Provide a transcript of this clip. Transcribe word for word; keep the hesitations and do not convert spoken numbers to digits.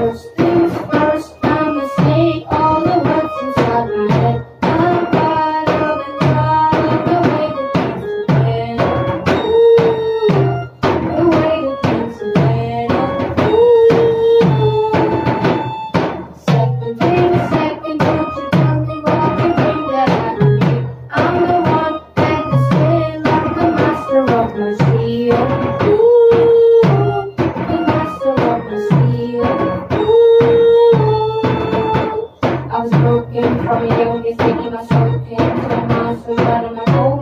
First things first, I'ma say all the words inside my head. I'm proud of and proud of the way that things have been. Ooh, the way that things have been. Ooh. Second thing, second, don't you tell me what you bring that out of me. I'm the one that can spin like the master of my steel. Ooh, the master of my steel. I was broken from a young age, thinking my soul came to a monster out of my hole.